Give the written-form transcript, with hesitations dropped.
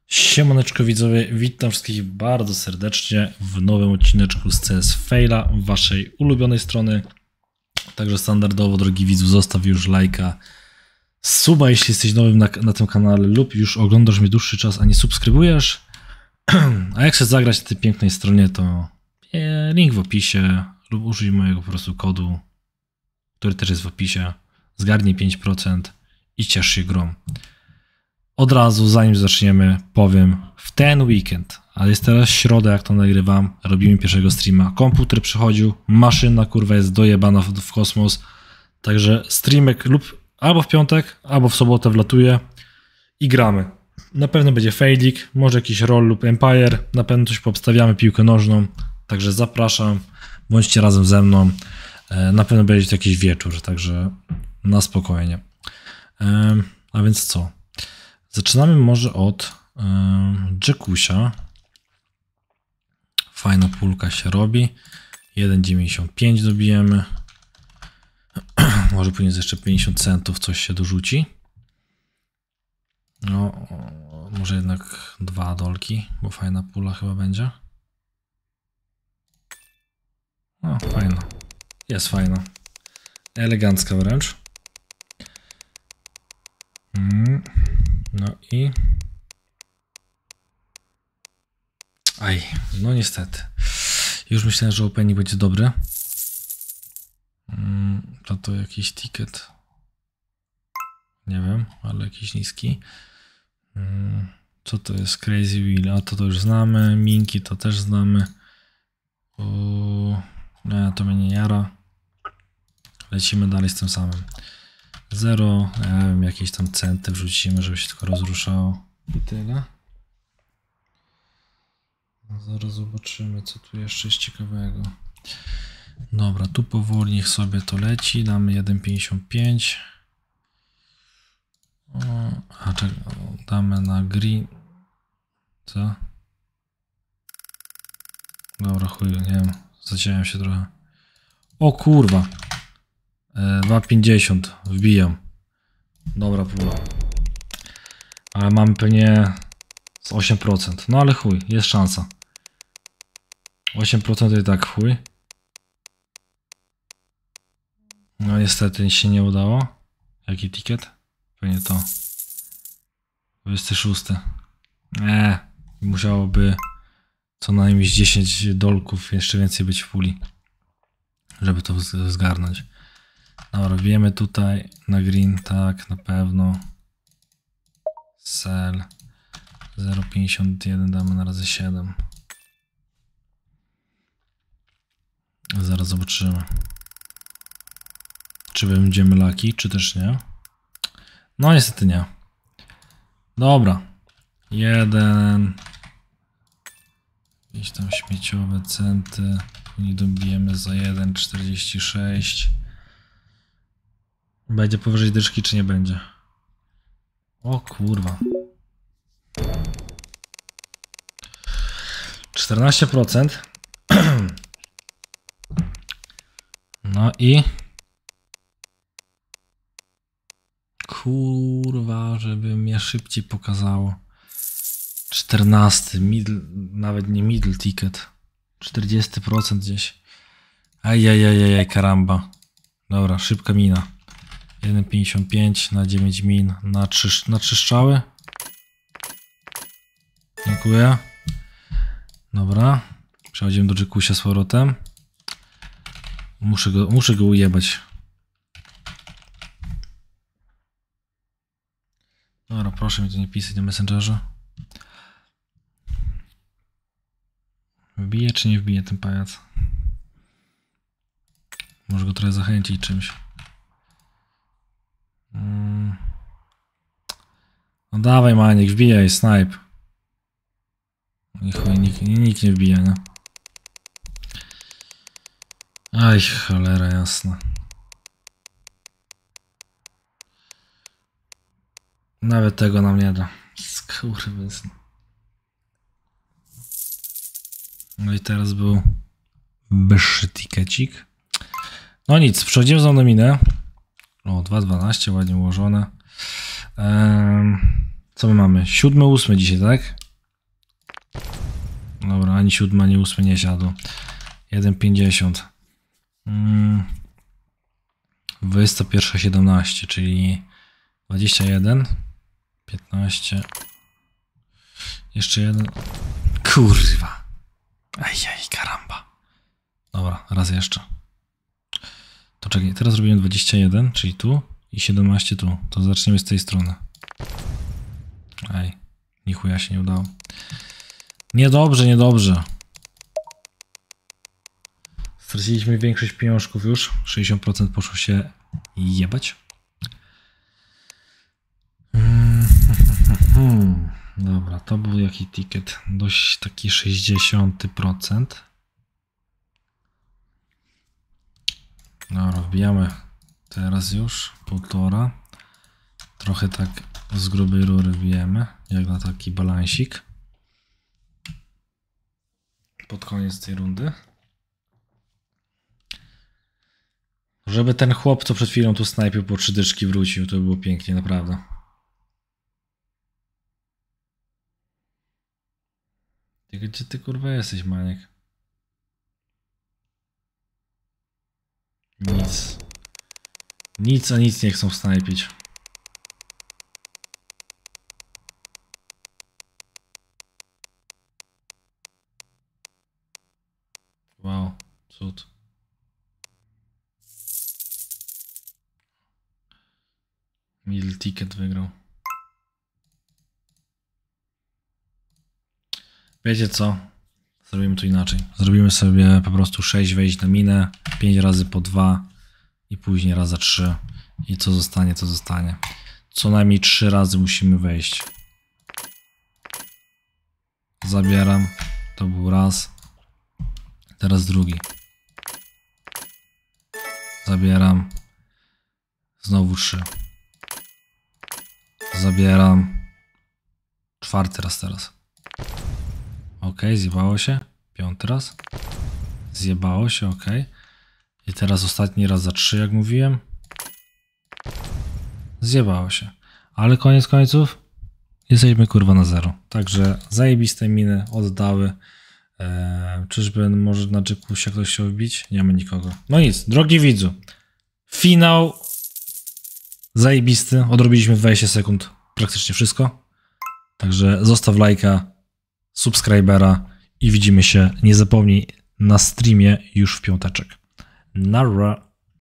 Siemaneczko widzowie, witam wszystkich bardzo serdecznie w nowym odcineczku z CS Faila, waszej ulubionej strony. Także standardowo, drogi widzu, zostaw już lajka, suba, jeśli jesteś nowym na tym kanale lub już oglądasz mnie dłuższy czas, a nie subskrybujesz. A jak chcesz zagrać na tej pięknej stronie, to link w opisie lub użyj mojego po prostu kodu, który też jest w opisie. Zgarnij 5% i ciesz się grą. Od razu, zanim zaczniemy, powiem, w ten weekend, a jest teraz środa, jak to nagrywam, robimy pierwszego streama. Komputer przychodził, maszyna kurwa jest dojebana w kosmos, także streamek lub albo w piątek, albo w sobotę wlatuje i gramy. Na pewno będzie failik, może jakiś roll lub empire, na pewno coś poobstawiamy, piłkę nożną, także zapraszam, bądźcie razem ze mną, na pewno będzie to jakiś wieczór, także na spokojnie. A więc co? Zaczynamy może od Jackusia. Fajna pulka się robi. 1,95 dobijemy. Może później jeszcze 50 centów coś się dorzuci. No, może jednak 2 dolki, bo fajna pula chyba będzie. No, fajna. Jest fajna. Elegancka wręcz. No i... Aj, no niestety. Już myślałem, że opening będzie dobry. To jakiś ticket. Nie wiem, ale jakiś niski. Co to jest? Crazy Wheel. A to już znamy. Minki to też znamy. Nie, to mnie nie jara. Lecimy dalej z tym samym. 0, nie wiem, jakieś tam centy wrzucimy, żeby się tylko rozruszało i tyle. No zaraz zobaczymy, co tu jeszcze jest ciekawego. Dobra, tu powoli niech sobie to leci, damy 1,55. A czekaj, damy na green. Co? Dobra, chuj, nie wiem, zaciąłem się trochę. O kurwa! 2,50 wbijam. Dobra pula. Ale mamy pewnie z 8%. No ale chuj, jest szansa. 8% to i tak chuj. No niestety się nie udało. Jaki ticket? Pewnie to. 26. Musiałoby co najmniej 10 dolków jeszcze więcej być w puli, żeby to zgarnąć. Dobra, wiemy tutaj na green, tak, na pewno. Sell 0,51 damy na razy 7. Zaraz zobaczymy, czy będziemy lucky, czy też nie. No niestety nie. Dobra. 1. Jakieś tam śmieciowe centy. Nie dobijemy za 1,46. Będzie powyżej dyszki, czy nie będzie? O kurwa. 14%. No i... Kurwa, żeby mnie szybciej pokazało. 14. Middle, nawet nie middle ticket. 40% gdzieś. Ajajajajaj, karamba. Dobra, szybka mina. 1,55 na 9 min na 3 strzały. Dziękuję. Dobra. Przechodzimy do Jackusia z powrotem. Muszę go ujebać. Dobra, proszę mi tu nie pisać na Messengerze. Wbije czy nie wbije ten pajac? Może go trochę zachęcić czymś. No dawaj Maniek, wbijaj, snipe. I chuj, nikt nie wbija, nie? Aj, cholera jasna. Nawet tego nam nie da. Skurwysyn. No i teraz był wyższy tikecik. No nic, przechodzimy za nominę. O, 2,12, ładnie ułożone. Co my mamy? 7, 8 dzisiaj, tak? Dobra, ani 7, ani 8 nie siadło. 1,50. 21,17, czyli 21, 15. Jeszcze jeden. Kurwa. Ajaj, karamba. Dobra, raz jeszcze. To czekaj, teraz robimy 21, czyli tu i 17 tu. To zaczniemy z tej strony. Ej, nichuja się nie udało. Niedobrze, niedobrze. Straciliśmy większość pieniążków już. 60% poszło się jebać. Dobra, to był jaki ticket? Dość taki 60%. Dobra, wbijamy teraz już 1,5. Trochę tak z grubej rury wbijemy, jak na taki balansik. Pod koniec tej rundy. Żeby ten chłop, co przed chwilą tu snajpił po 3 dyczki wrócił, to by było pięknie, naprawdę. Gdzie ty kurwa jesteś, maniek? Nic. Nic a nic nie chcą snajpić. Wow, cud. Middle ticket wygrał. Wiecie co? Zrobimy to inaczej. Zrobimy sobie po prostu 6 wejść na minę, 5 razy po 2 i później raz za 3. I co zostanie, to zostanie. Co najmniej 3 razy musimy wejść. Zabieram. To był raz. Teraz drugi. Zabieram. Znowu 3. Zabieram. 4. raz teraz. Ok, zjebało się. 5. raz. Zjebało się, ok. I teraz ostatni raz za 3, jak mówiłem. Zjebało się. Ale koniec końców jesteśmy kurwa na 0. Także zajebiste miny oddały. Czyżby może na Jackusie ktoś chciał wbić? Nie ma nikogo. No nic, drogi widzu. Finał zajebisty. Odrobiliśmy w 20 sekund praktycznie wszystko. Także zostaw lajka, subskrybera i widzimy się, nie zapomnij, na streamie już w piąteczek. Nara.